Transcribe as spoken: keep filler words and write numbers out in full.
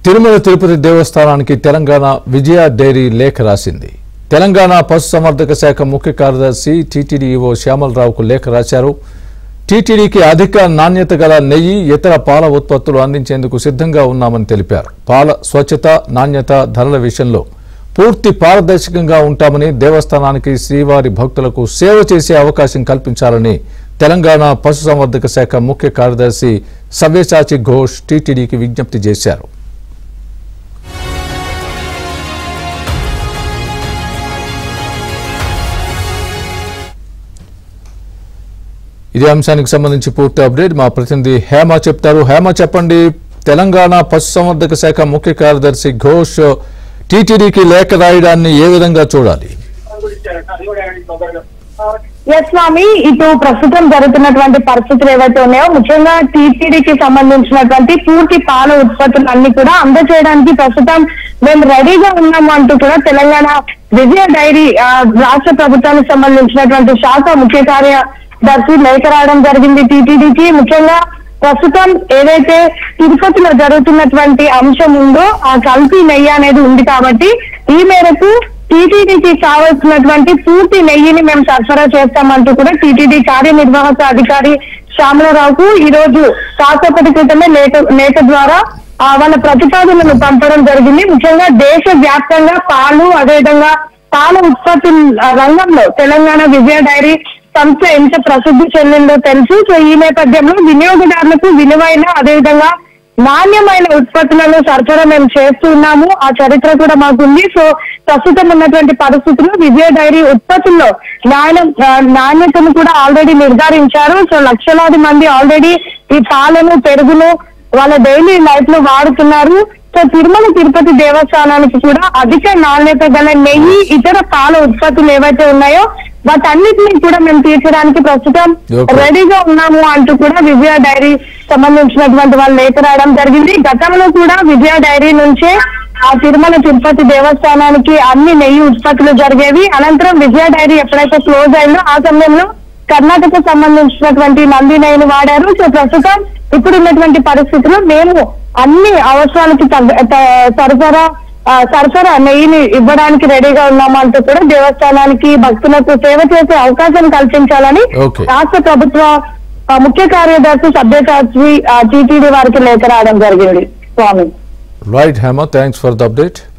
తిరుమల తిరుపతి దేవస్థానానికి తెలంగాణ విజయ డైరీ లేఖ రాసింది. తెలంగాణ పశుసంవర్ధక శాఖ ముఖ్య కార్యదర్శి టీటీడీ ఈవో శ్యామలరావుకు లేఖ రాశారు. టీటీడీకి అధిక నాణ్యత గల నెయ్యి, ఇతర పాల ఉత్పత్తులు అందించేందుకు సిద్ధంగా ఉన్నామని తెలిపారు. పాల స్వచ్ఛత, నాణ్యత, ధరల విషయంలో పూర్తి పారదర్శకంగా ఉంటామని, దేవస్థానానికి శ్రీవారి భక్తులకు సేవ చేసే అవకాశం కల్పించాలని తెలంగాణ పశుసంవర్ధక శాఖ ముఖ్య కార్యదర్శి సవ్యసాచి ఘోష్ టీటీడీకి విజ్ఞప్తి చేశారు. ఇదే అంశానికి సంబంధించి పూర్తి అప్డేట్ మా ప్రతినిధి హేమ చెప్తారు. హేమ చెప్పండి, తెలంగాణ పశుసంవర్ధక శాఖ ముఖ్య కార్యదర్శి ఘోష్ టీటీడీకి లేఖ రాయడాన్ని ఏ విధంగా చూడాలి? ఎస్ స్వామి, ఇటు ప్రస్తుతం జరుగుతున్నటువంటి పరిస్థితులు ఏవైతే ఉన్నాయో, ముఖ్యంగా టీటీడీకి సంబంధించినటువంటి పూర్తి పాల ఉత్పత్తులు అన్ని కూడా అందజేయడానికి ప్రస్తుతం మేము రెడీగా ఉన్నాము అంటూ కూడా తెలంగాణ విజయ డైరీ రాష్ట్ర ప్రభుత్వానికి సంబంధించినటువంటి శాఖ ముఖ్య కార్యదర్శి లేఖ రాయడం జరిగింది టీటీడీకి. ముఖ్యంగా ప్రస్తుతం ఏదైతే తిరుపతిలో జరుగుతున్నటువంటి అంశం ఉందో ఆ కల్తీ నెయ్యి అనేది ఉంది కాబట్టి ఈ మేరకు టీటీడీకి కావాల్సినటువంటి పూర్తి నెయ్యిని మేము సరఫరా చేస్తామంటూ కూడా టీటీడీ కార్యనిర్వాహక అధికారి శ్యామలరావుకు ఈ రోజు కాసేపటి క్రితమే లేఖ లేఖ ద్వారా వాళ్ళ ప్రతిపాదనలు పంపడం జరిగింది. ముఖ్యంగా దేశ వ్యాప్తంగా పాలు, అదేవిధంగా పాల ఉత్పత్తుల రంగంలో తెలంగాణ విజయ డైరీ సంస్థ ఎంత ప్రసిద్ధి చెందిందో తెలుసు. సో ఈ నేపథ్యంలో వినియోగదారులకు విలువైన, అదేవిధంగా నాణ్యమైన ఉత్పత్తులను సరఫరా మేము చేస్తున్నాము. ఆ చరిత్ర కూడా మాకుంది. సో ప్రస్తుతం ఉన్నటువంటి పరిస్థితుల్లో విజయ డైరీ ఉత్పత్తుల్లో నాణ్య నాణ్యతను కూడా ఆల్రెడీ నిర్ధారించారు. సో లక్షలాది మంది ఆల్రెడీ ఈ పాలను, పెరుగును వాళ్ళ డైలీ లైఫ్ లో వాడుతున్నారు. సో తిరుమల తిరుపతి దేవస్థానానికి కూడా అధిక నాణ్యత గల నెయ్యి, ఇతర పాల ఉత్పత్తులు ఏవైతే ఉన్నాయో వాటన్నిటిని కూడా మేము తీర్చడానికి ప్రస్తుతం రెడీగా ఉన్నాము అంటూ కూడా విజయ డైరీ సంబంధించినటువంటి వాళ్ళు లేఖ రాయడం జరిగింది. గతంలో కూడా విజయ డైరీ నుంచే ఆ తిరుమల తిరుపతి దేవస్థానానికి అన్ని నెయ్యి ఉత్పత్తులు జరిగేవి. అనంతరం విజయ డైరీ ఎప్పుడైతే క్లోజ్ అయిందో ఆ సమయంలో కర్ణాటక సంబంధించినటువంటి నంది నెయ్యిని వాడారు. సో ప్రస్తుతం ఇప్పుడు ఉన్నటువంటి పరిస్థితుల్లో మేము అన్ని అవసరాలకి సరఫరా సరఫరా నెయ్యిని ఇవ్వడానికి రెడీగా ఉన్నాము అంటూ కూడా దేవస్థానానికి భక్తులకు సేవ చేసే అవకాశం కల్పించాలని రాష్ట్ర ప్రభుత్వ ముఖ్య కార్యదర్శి సభ్యసాచి టీటీడీ వారికి లేఖ రాయడం జరిగింది. Swami right Hema, thanks for the update.